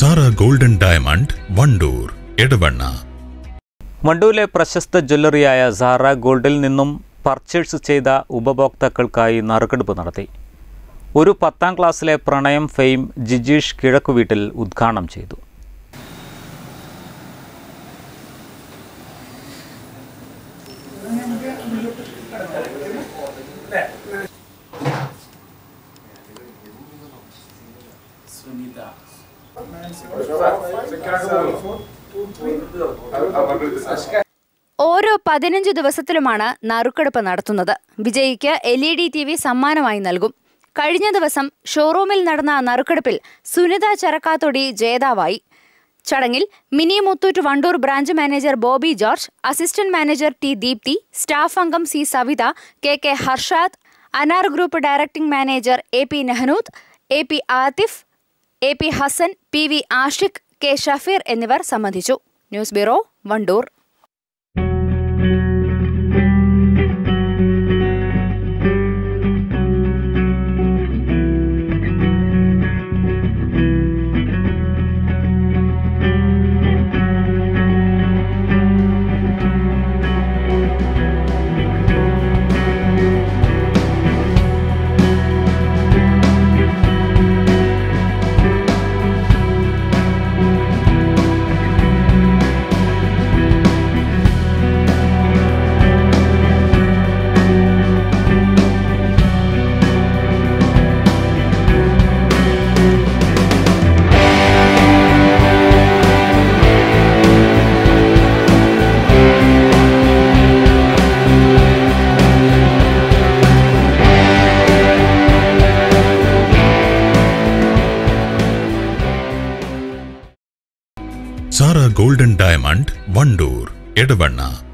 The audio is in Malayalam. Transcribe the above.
Sara Golden Diamond Wandoor Edavanna. വണ്ടൂരിലെ പ്രശസ്ത ജ്വല്ലറിയായ സാറ ഗോൾഡിൽ നിന്നും പർച്ചേസ് ചെയ്ത ഉപഭോക്താക്കൾക്കായി നറുക്കെടുപ്പ് നടത്തി. ഒരു 10ാം ക്ലാസ്സിലെ പ്രണയം ഫെയിം ജിജീഷ് കിഴക്കുവീട്ടിൽ ഉദ്ഘാടനം ചെയ്തു. ഓരോ 15 ദിവസത്തിലുമാണ് നറുക്കെടുപ്പ് നടത്തുന്നത്. വിജയിക്ക് LED TV സമ്മാനമായി നൽകും. കഴിഞ്ഞ ദിവസം ഷോറൂമിൽ നടന്ന നറുക്കെടുപ്പിൽ സുനിത ചരക്കാത്തൊടി ജേതാവായി. ചടങ്ങിൽ Mini Muthoot Wandoor branch manager Bobby George, assistant manager T Deepthi, staff അംഗം C Savitha, KK Harshad, Anar group directing manager AP Nehnood, AP Athif, AP Hasan, PV Ashiq, K Shafeer എന്നിവർ സംബന്ധിച്ചു. News bureau, Wandoor. Sara Golden Diamond Wandoor Edavanna.